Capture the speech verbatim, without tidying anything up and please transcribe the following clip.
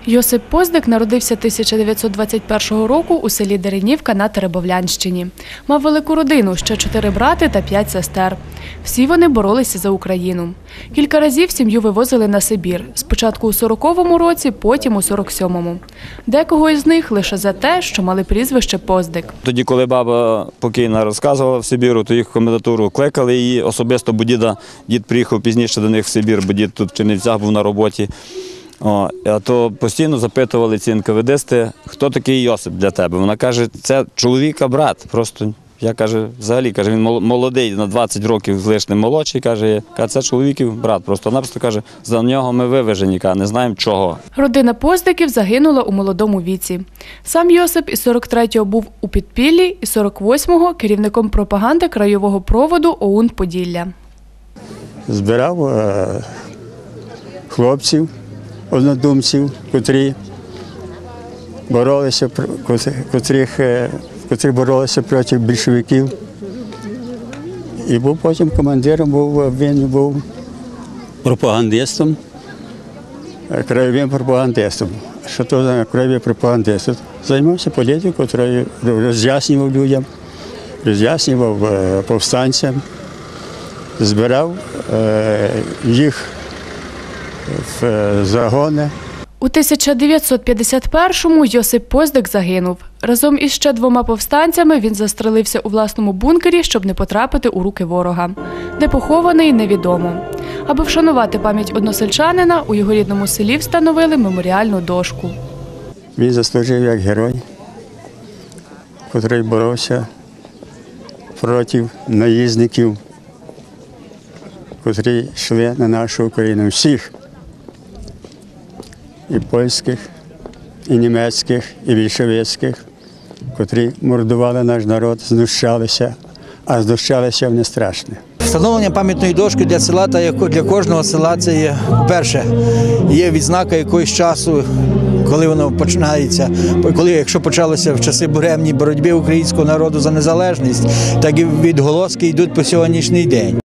Йосип Поздик народився тисяча дев'ятсот двадцять першого року у селі Деренівка на Теребовлянщині. Мав велику родину, ще чотири брати та п'ять сестер. Всі вони боролися за Україну. Кілька разів сім'ю вивозили на Сибір. Спочатку у сороковому році, потім у сорок сьомому. Декого із них лише за те, що мали прізвище Поздик. Тоді, коли баба покійна розказувала в Сибіру, то їх в комендатуру кликали її особисто, бо діда, дід приїхав пізніше до них в Сибір, бо дід тут в Чернівцях був на роботі. О, а то постійно запитували ці ен ка ве дисти, хто такий Йосип для тебе. Вона каже, це чоловіка брат. Просто я каже, взагалі каже, він молодий, на двадцять років з лишним молодший, каже, це чоловіків брат. Просто вона просто каже, за нього ми вивезені, не знаємо чого. Родина Поздиків загинула у молодому віці. Сам Йосип із сорок третього був у підпіллі, із сорок восьмого керівником пропаганди краєвого проводу о у ен Поділля. Збирав е хлопців, однодумців, котрі боролися, котрих, котрі боролися проти більшовиків. І був потім командиром, був, він був пропагандистом, краєвим пропагандистом. Що то за краєвий пропагандист? Займався політикою, роз'яснював людям, роз'яснював повстанцям, збирав е їх в загони. У тисяча дев'ятсот п'ятдесят першому Йосип Поздик загинув. Разом із ще двома повстанцями він застрелився у власному бункері, щоб не потрапити у руки ворога. Де похований – невідомо. Аби вшанувати пам'ять односельчанина, у його рідному селі встановили меморіальну дошку. Він заслужив як герой, який боровся проти наїзників, котрі йшли на нашу Україну, всіх. І польських, і німецьких, і більшовицьких, котрі мордували наш народ, знущалися, а знущалися вони страшно. Встановлення пам'ятної дошки для села та для кожного села – це є, перше, є відзнака якогось часу, коли воно починається, коли, якщо почалося в часи буремні боротьби українського народу за незалежність, так і відголоски йдуть по сьогоднішній день.